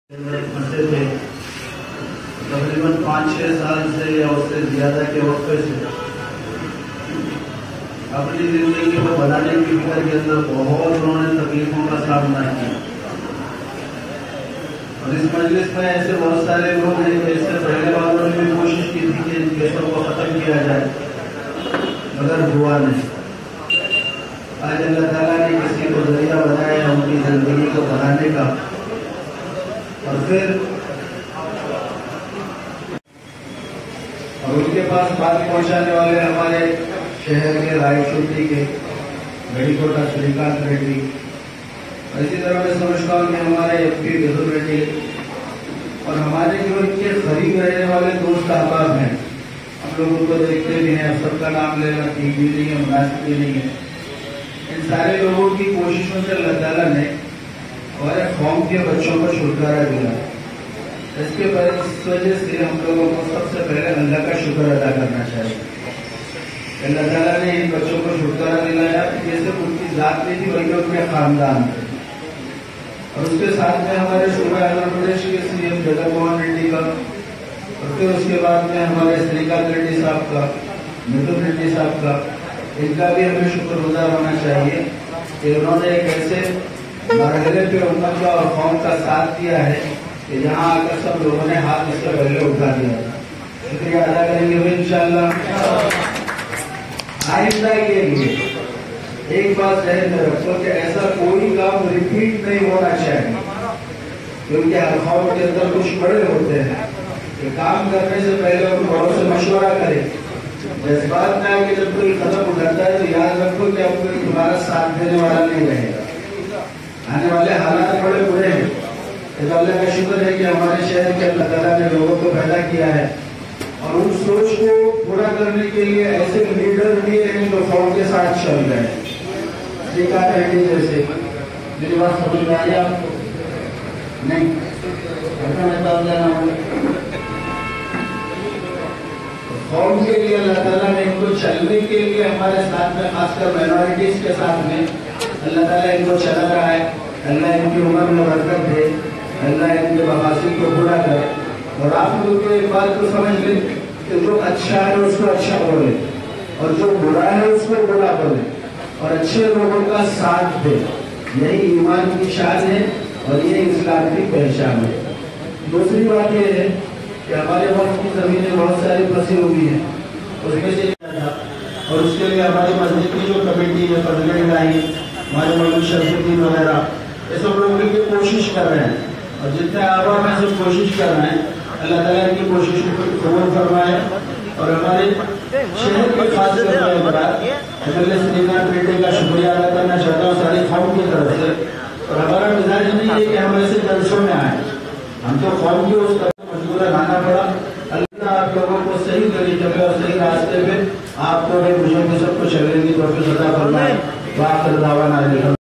پھنسے تھے تقریباً 5-6 سال سے یا اس سے زیادہ کے وقفے سے اپنی زندگی کو بنانے کی فکر کے اندر بہت انہوں نے تکلیفوں کا سامنا کیا. اور اس مجلس میں ایسے بہت سارے لوگ ہیں کہ اس سے پہلے والوں نے بھی کوشش کی تھی کہ ان کیسوں کو ختم کیا جائے مگر ہوا نہیں. آج اللہ تعالیٰ نے کسی کو ذریعہ بنایا ان کی زندگی کو بنانے کا. اور پھر ان کے پاس بات پہنچانے والے ہمارے شہر کے رائے چوٹی کے گڑی کوٹا شری کانت ریڈی، اسی طرح میں سمجھتا ہوں کہ ہمارے ایم پی بزرگ ریڈی اور ہمارے جو ان کے قریب رہنے والے دوست احباب ہیں، ہم لوگ ان کو دیکھتے بھی ہیں، سب کا نام لینا ٹھیک بھی نہیں ہے، مناسب بھی نہیں ہے. ان سارے لوگوں کی کوششوں سے اللہ تعالیٰ نے ہمارے قوم کے بچوں کو چھٹکارا دیا. اس کے بعد اس وجہ سے ہم لوگوں کو سب سے پہلے اللہ کا شکر ادا کرنا چاہیے. اللہ تعالیٰ نے ان بچوں کو چھٹکارا دلایا جیسے ان کی ذات نہیں تھی بلکہ ان کے خاندان تھے. اور اس کے ساتھ میں ہمارے صوبہ آندھرا پردیش کے سی ایم جگن موہن ریڈی کا، اور پھر اس کے بعد میں ہمارے شری کانت ریڈی صاحب کا، متھن ریڈی صاحب کا، ان کا بھی ہمیں شکر گزار ہونا چاہیے کہ انہوں نے ایک ایسے مرحلے پہ امت کا اور قوم کا ساتھ دیا ہے کہ جہاں آ کر سب لوگوں نے ہاتھ اس سے پہلے اٹھا دیا. شکریہ ادا کریں گے انشاءاللہ. آئندہ کے لیے ایک بات ذہن میں رکھو کہ ایسا کوئی کام ریپیٹ نہیں ہونا چاہیے، کیونکہ ہر قوم کے اندر کچھ بڑے ہوتے ہیں کہ کام کرنے سے پہلے ان بڑوں سے مشورہ کریں. جذبات میں آ کے جب کوئی قدم اٹھاتا ہے تو یاد رکھو کہ اب کوئی تمہارا ساتھ دینے والا نہیں رہے گا. آنے والے حالات بڑے برے ہیں. اللہ کا شکر ہے کہ ہمارے شہر کے اللہ تعالیٰ نے لوگوں کو پیدا کیا ہے اور ان سوچ کو پورا کرنے کے لیے ایسے لیڈر بھی ہیں جو قوم کے ساتھ چل رہے ہیں. شری کانت ریڈی جیسے، میری بات سمجھ میں آئی آپ کو؟ نہیں قوم کے لیے اللہ تعالیٰ نے ان کو چلنے کے لیے ہمارے ساتھ میں خاص کر مائنورٹیز کے ساتھ میں اللہ تعالیٰ ان کو چلا رہا ہے. اللہ ان کی عمر میں برکت دے، اللہ ان کے مقاصد کو پورا کرے. اور آپ لوگ کو ایک بات کو سمجھ لیں کہ جو اچھا ہے اس کو اچھا بولے اور جو برا ہے اس کو برا بولے اور اچھے لوگوں کا ساتھ دے. یہی ایمان کی شان ہے اور یہ اسلام کی پہچان ہے. دوسری بات یہ ہے کہ ہمارے ملک کی زمینیں بہت ساری پھنسی ہوئی ہیں، اس میں سے اور اس کے لیے ہماری مسجد کی جو کمیٹی ہے فضلیں لائی، ہمارے مولوی شریف الدین وغیرہ یہ سب لوگ مل کے کوشش کر رہے ہیں. اور جتنے احباب ہیں سب کوشش کر رہے ہیں. اللہ تعالیٰ کی کوشش کو قبول فرمائے. اور ہمارے شہر کے خاص M L A Shri Kant ready کا شکریہ ادا کرنا چاہتا ہوں ساری قوم کی طرف سے. اور ہمارا مزاج نہیں ہے کہ ہم ایسے جلسوں میں آئیں، ہم تو قوم کی اس طرح مشغول لانا پڑا. اللہ آپ لوگوں کو صحیح طریقے پہ اور صحیح راستے پہ آپ کو مجھے سب کو چلنے کی توفیق عطا فرمائے. وآخر دعوانا